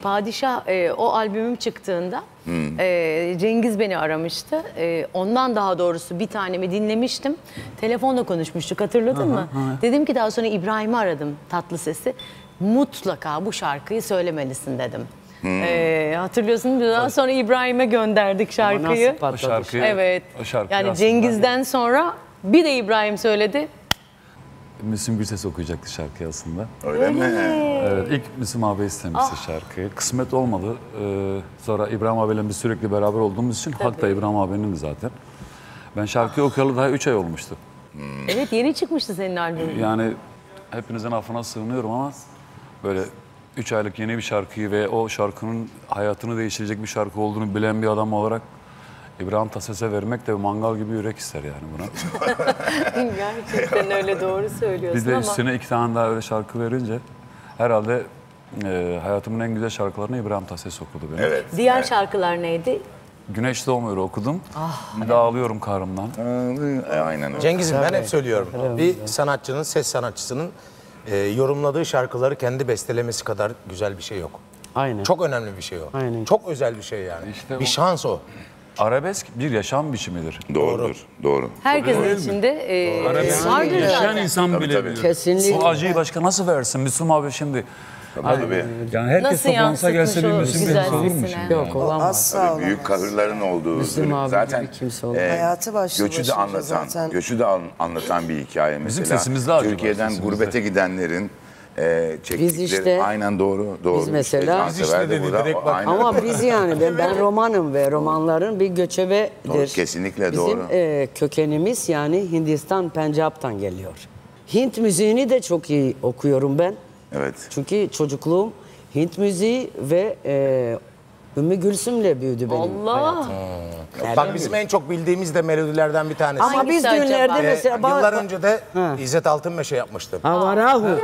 Padişah o albümüm çıktığında Cengiz beni aramıştı. Ondan daha doğrusu bir tanemi dinlemiştim. Telefonla konuşmuştuk, hatırladın mı? Dedim ki daha sonra İbrahim'i aradım, Tatlıses'i. Mutlaka bu şarkıyı söylemelisin dedim. Hatırlıyorsun, daha sonra İbrahim'e gönderdik şarkıyı. O şarkıyı, Evet. o şarkıyı Yani Cengiz'den sonra bir de İbrahim söyledi. Müslüm Gürses okuyacaktı şarkıyı aslında. Öyle mi? Evet, ilk Müslüm abi istemişti şarkıyı. Kısmet olmadı. Sonra İbrahim abiyle biz sürekli beraber olduğumuz için hak da İbrahim abinin zaten. Ben şarkıyı okuyalı daha 3 ay olmuştu. Evet, yeni çıkmıştı senin albümün. Yani hepinizin affına sığınıyorum ama böyle 3 aylık yeni bir şarkıyı ve o şarkının hayatını değiştirecek bir şarkı olduğunu bilen bir adam olarak İbrahim Tatlıses'e vermek de mangal gibi yürek ister yani buna. Gerçekten öyle, doğru söylüyorsun Bir de ama. üstüne 2 tane daha öyle şarkı verince herhalde hayatımın en güzel şarkılarını İbrahim Tatlıses okudu benim. Evet. Diğer şarkılar neydi? Güneş Doğmuyor okudum. Bir de ağlıyorum kahrımdan. Aynen öyle. Cengiz'im ben hep söylüyorum. Bir sanatçının, ses sanatçısının yorumladığı şarkıları kendi bestelemesi kadar güzel bir şey yok. Aynen. Çok önemli bir şey o. Aynen. Çok özel bir şey yani. İşte bir o- şans o. Arabesk bir yaşam biçimidir. Doğrudur. Doğru. Herkesin içinde vardır Yaşayan zaten. insan bile tabii. bilir. Kesinlikle. O acıyı başka nasıl versin Müslüm abi şimdi? Tabii. Yani herkes Nasıl toplansa gelse bir yansıtmış o Müslüm güzel Gürses olur mu sesine? şimdi? Yok olamaz. Asla olmaz. Büyük kahırların olduğu. Müslüm abi zaten gibi kimse olmaz. Hayatı başlı göçü de başınca anlatan, zaten. anlatan bir hikaye mesela. sesimiz de acı var, Türkiye'den sesimizde. gurbete gidenlerin çektikleri. Biz işte- aynen doğru. Biz mesela- Biz işte dedi, direkt bak. Aynen. Ama biz yani ben romanım ve romanların bir göçebedir. Doğru, kesinlikle Bizim, doğru. kökenimiz yani Hindistan, Pencap'tan geliyor. Hint müziğini de çok iyi okuyorum ben. Evet. Çünkü çocukluğum Hint müziği ve Ümmü Gülsüm'le büyüdü benim Allah. hayatım. Bak bizim en çok bildiğimiz de melodilerden bir tanesi. Ama biz Hangisi düğünlerde acaba? mesela... Yıllar önce de İzzet Altınmeşe yapmıştı. Havarahu.